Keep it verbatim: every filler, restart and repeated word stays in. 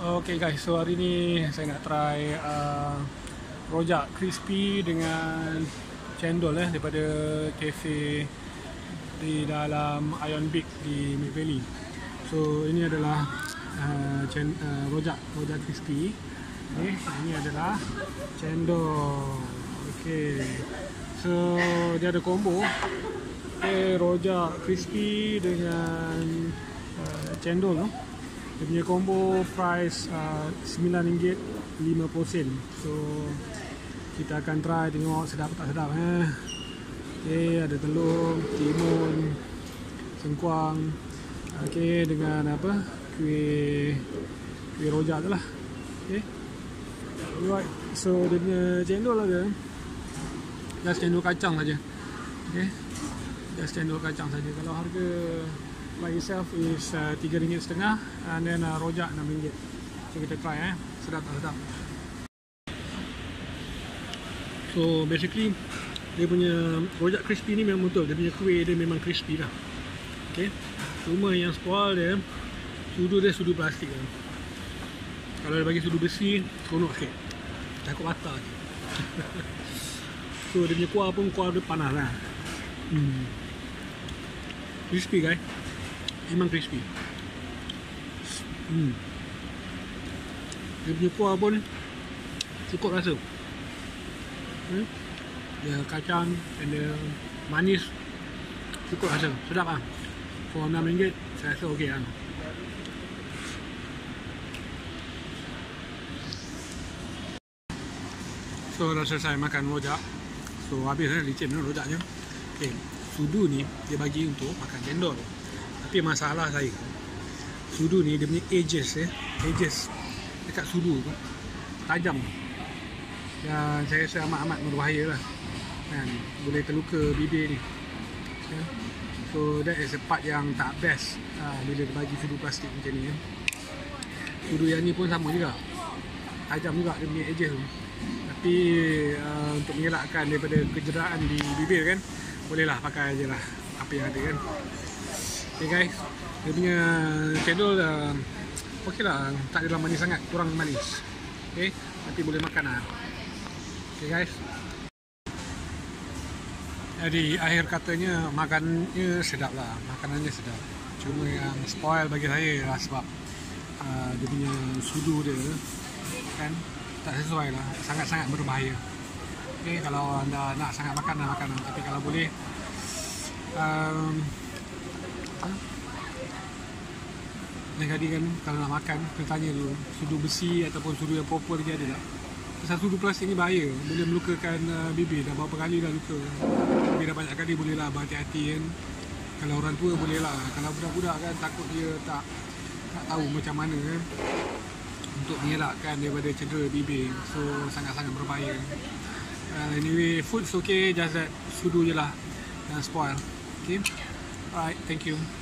Okay guys, so hari ni saya nak try uh, rojak crispy dengan cendol eh daripada cafe di dalam Ion Big di Mid Valley. So ini adalah uh, cen, uh, rojak rojak crispy. Okay, ini adalah cendol. Okay, so dia ada combo. Okay, rojak crispy dengan uh, cendol. No? Dia punya combo price uh, sembilan ringgit lima puluh sen. So kita akan try tengok sedap tak sedap eh. Okay, ada telur, timun, sengkuang. Okay, dengan apa? Kuih kuih rojak tu lah. Okay. Alright. So dia punya cendol ada. Just cendol kacang saja. Okay. Just cendol kacang saja. Kalau harga by itself is uh, tiga ringgit setengah, and then uh, rojak enam ringgit. So kita try eh, sedap tak sedap. So basically dia punya rojak crispy ni memang betul, dia punya kuih dia memang crispy lah. Okay, cuma yang spoil dia sudu dia sudu plastik lah. Kalau dia bagi sudu besi seronok sikit, takut patah je. So dia punya kuah pun kuah dia panas lah. hmm. Crispy guys, memang crispy. Hmm. Dia punya kuah pun cukup rasa. Hmm. Dia kacang dan dia manis, cukup rasa, sedap lah. For enam ringgit saya rasa okey lah. So dah selesai makan rojak. So habis dah licin rojaknya. Okay, sudu ni dia bagi untuk makan cendol. Tapi masalah saya, sudu ni dia punya edges eh, edges dekat sudu tu tajam. Dan saya rasa amat-amat berbahaya lah kan, boleh terluka bibir ni. Okay. So that is a part yang tak best ha, bila dia bagi sudu plastik macam ni eh. Sudu yang ni pun sama juga, tajam juga dia punya edges tu. Tapi uh, untuk mengelakkan daripada kejeraan di bibir kan, bolehlah pakai je lah apa yang ada kan. Okay guys, dia punya cendol uh, ok lah, tak adalah manis sangat, kurang manis. Okay, tapi boleh makan lah. Okay guys, jadi akhir katanya makannya sedap lah, makanannya sedap. Cuma yang spoil bagi saya lah sebab uh, dia punya sudu dia kan tak sesuai lah, sangat-sangat berbahaya. Okay, kalau anda nak sangat makan, nak makan lah. Tapi kalau boleh um, lain kali kan kalau nak makan, kena tanya dulu sudu besi ataupun sudu yang proper lagi ada tak. Pasal sudu plastik ni bahaya, boleh melukakan uh, bibir. Dah berapa kali dah luka bibir, dah banyak kali, boleh lah berhati-hati kan. Kalau orang tua boleh lah, kalau budak-budak kan takut dia tak tak tahu macam mana kan, untuk mengelakkan daripada cedera bibir. So sangat-sangat berbahaya. uh, Anyway, food's okay, just that sudu je lah yang spoil. Okay, alright, thank you.